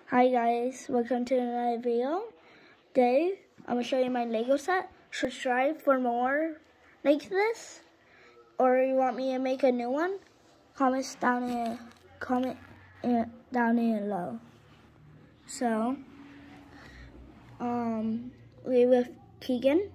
Hi guys, welcome to another video. Today, I'm going to show you my Lego set. Subscribe for more like this. Or you want me to make a new one? Comment down below. So, we with Keegan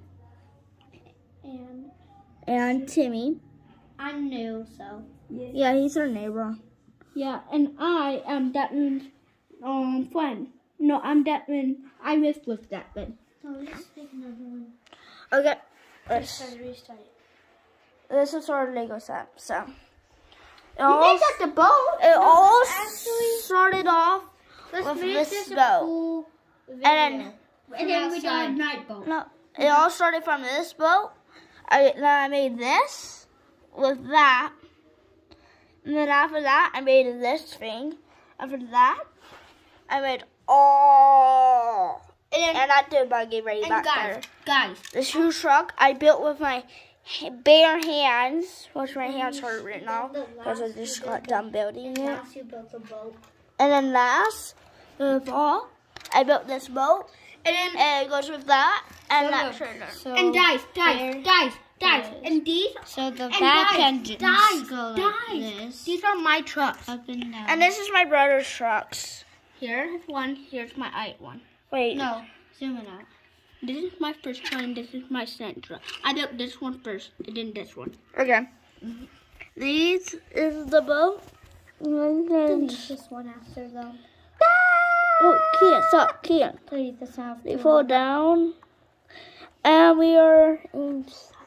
and Timmy. I'm new, so. Yeah, he's our neighbor. Yeah, and I am Detman's friend. No, I'm Detman. I live with Detman. So let's make another one. Okay, Restart it. this is our Lego set. So, You made that the boat. It all actually started off Let's with make this a boat. cool video. And then we got a night boat. No, it all started from this boat. Then I made this with that. And then after that, I made this thing. After that, I made all. And I did buggy right back there. Guys. The shoe truck I built with my bare hands, which my hands hurt right now because I just got done building it. Last you built a boat. And then last of all, I built this boat. And then it goes with that and that trailer. So and guys. And these. So the back engines go like this. These are my trucks. Up and down. And this is my brother's trucks. Here's one. Here's my eight one. Wait. No, zoom it out. This is my first one. This is my second truck. I built this one first, and then this one. Okay. These is the boat. Delete this one after though. Oh, can't. Delete this after. They fall down. And we are in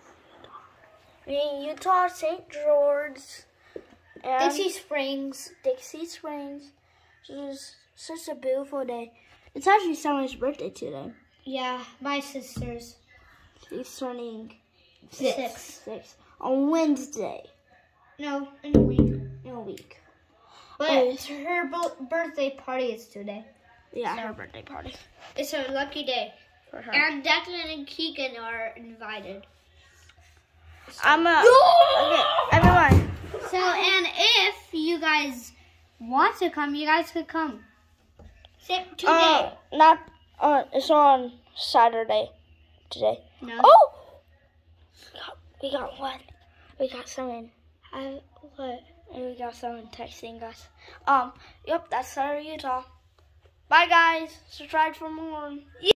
Utah, St. George. And Dixie Springs. Dixie Springs. It's such a beautiful day. It's actually someone's birthday today. Yeah, my sister's. She's turning Six. on Wednesday. No, in a week. In a week. But Oh. her birthday party is today. Yeah, So- her birthday party It's her lucky day. for her. And Declan and Keegan are invited. Okay, everyone. So, and if you guys want to come, you guys could come. Except today. It's on Saturday today. No. Oh! We got one. We got someone. What? And we got someone texting us. Yep, that's our Utah. Bye, guys. Subscribe for more.